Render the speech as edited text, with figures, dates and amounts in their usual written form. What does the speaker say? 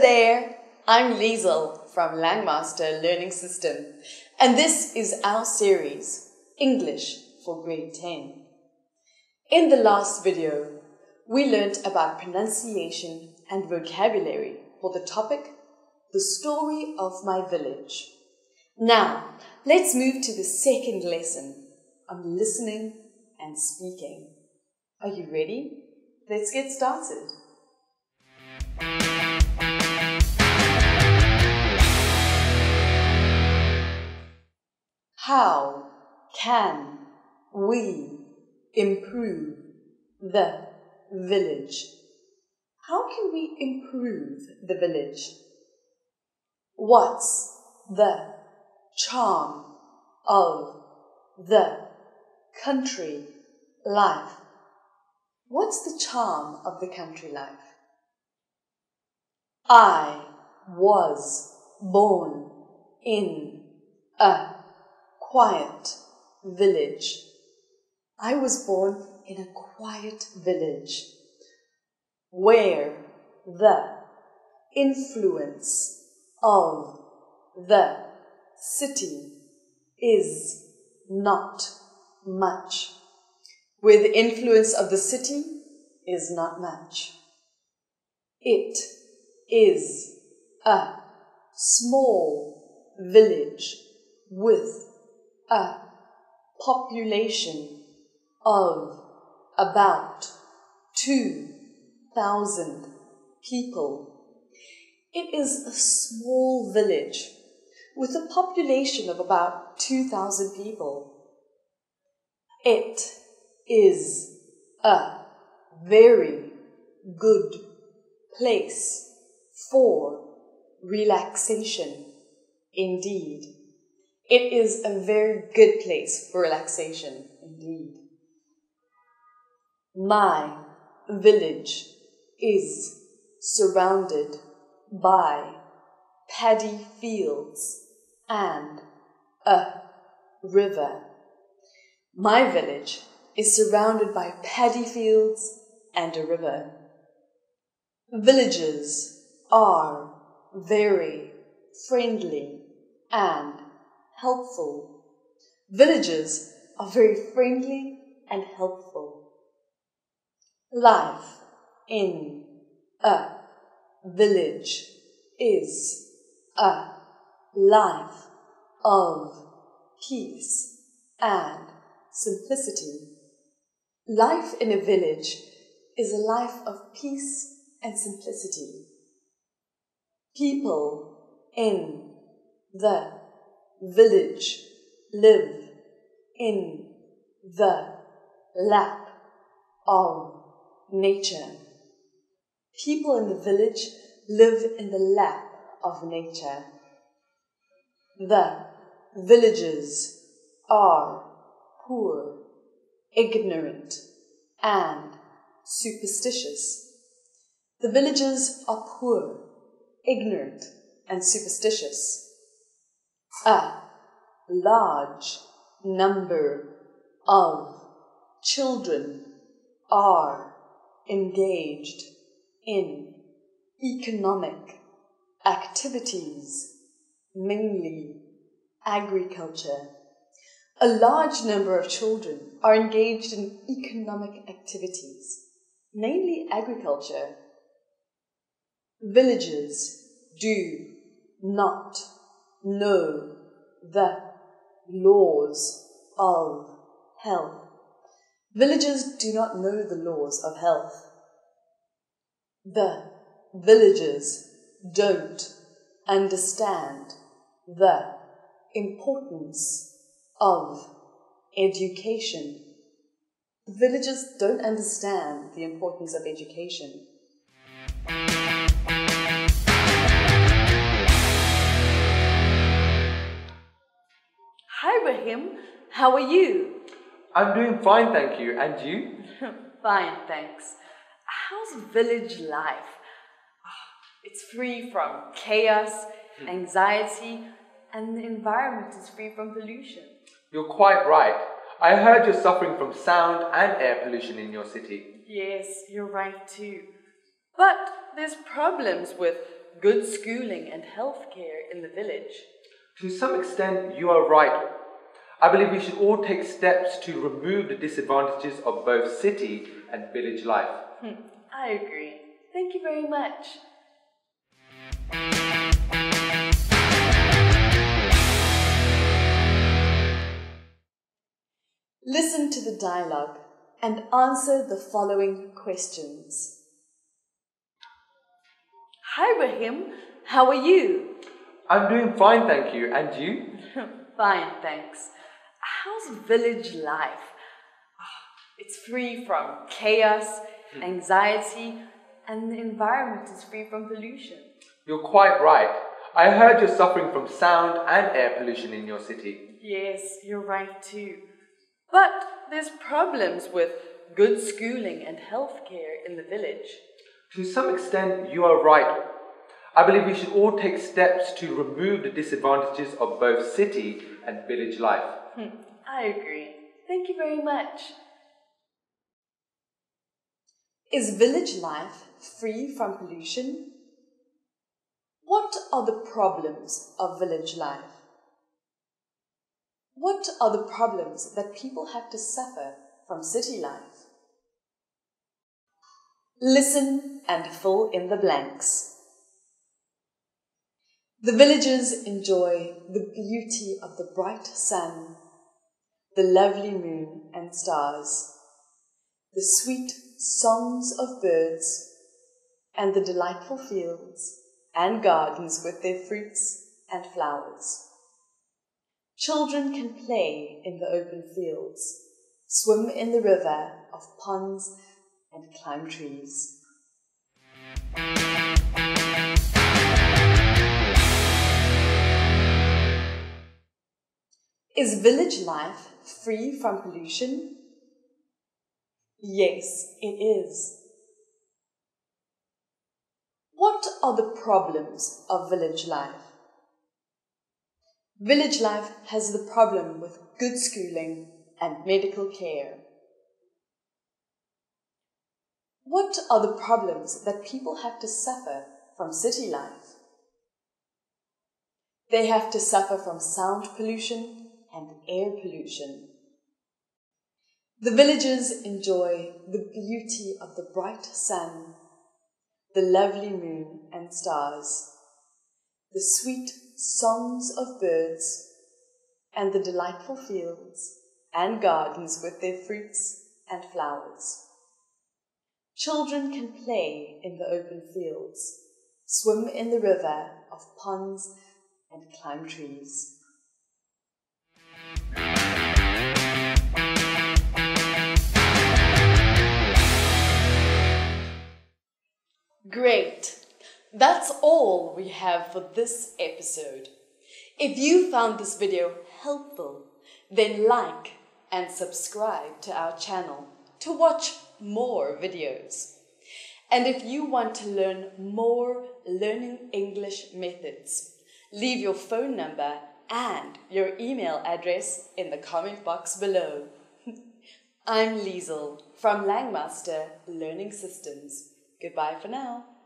there, I'm Liesel from Langmaster Learning System, and this is our series, English for Grade 10. In the last video, we learnt about pronunciation and vocabulary for the topic, The Story of My Village. Now, let's move to the second lesson on listening and speaking. Are you ready? Let's get started. How can we improve the village? How can we improve the village? What's the charm of the country life? What's the charm of the country life? I was born in a quiet village. I was born in a quiet village where the influence of the city is not much. Where the influence of the city is not much. It is a small village with a population of about 2,000 people. It is a small village with a population of about 2,000 people. It is a very good place for relaxation. Indeed, it is a very good place for relaxation. Indeed. My village is surrounded by paddy fields and a river. My village is surrounded by paddy fields and a river. Villagers are very friendly and helpful. Villagers are very friendly and helpful. Life in a village is a life of peace and simplicity. Life in a village is a life of peace and simplicity. People in the village live in the lap of nature. People in the village live in the lap of nature. The villagers are poor, ignorant, and superstitious. The villagers are poor, ignorant, and superstitious. A large number of children are engaged in economic activities, mainly agriculture. A large number of children are engaged in economic activities, mainly agriculture. Villagers do not know the laws of health. Villagers do not know the laws of health. The villagers don't understand the importance of education. The villagers don't understand the importance of education. Hi Rahim, how are you? I'm doing fine, thank you. And you? Fine, thanks. How's village life? It's free from chaos, anxiety, and the environment is free from pollution. You're quite right. I heard you're suffering from sound and air pollution in your city. Yes, you're right too. But there's problems with good schooling and healthcare in the village? To some extent, you are right. I believe we should all take steps to remove the disadvantages of both city and village life. I agree. Thank you very much. Listen to the dialogue and answer the following questions. Hi Rahim, how are you? I'm doing fine, thank you. And you? Fine, thanks. How's village life? It's free from chaos, anxiety, and the environment is free from pollution. You're quite right. I heard you're suffering from sound and air pollution in your city. Yes, you're right too. But there's problems with good schooling and healthcare in the village. To some extent, you are right. I believe we should all take steps to remove the disadvantages of both city and village life. I agree. Thank you very much. Is village life free from pollution? What are the problems of village life? What are the problems that people have to suffer from city life? Listen and fill in the blanks. The villagers enjoy the beauty of the bright sun, the lovely moon and stars, the sweet songs of birds, and the delightful fields and gardens with their fruits and flowers. Children can play in the open fields, swim in the river of ponds, and climb trees. Is village life free from pollution? Yes, it is. What are the problems of village life? Village life has the problem with good schooling and medical care. What are the problems that people have to suffer from city life? They have to suffer from sound pollution and air pollution. The villagers enjoy the beauty of the bright sun, the lovely moon and stars, the sweet songs of birds, and the delightful fields and gardens with their fruits and flowers. Children can play in the open fields, swim in the river of ponds, and climb trees. Great! That's all we have for this episode. If you found this video helpful, then like and subscribe to our channel to watch more videos. And if you want to learn more learning English methods, leave your phone number and your email address in the comment box below. I'm Liesl from Langmaster Learning Systems. Goodbye for now.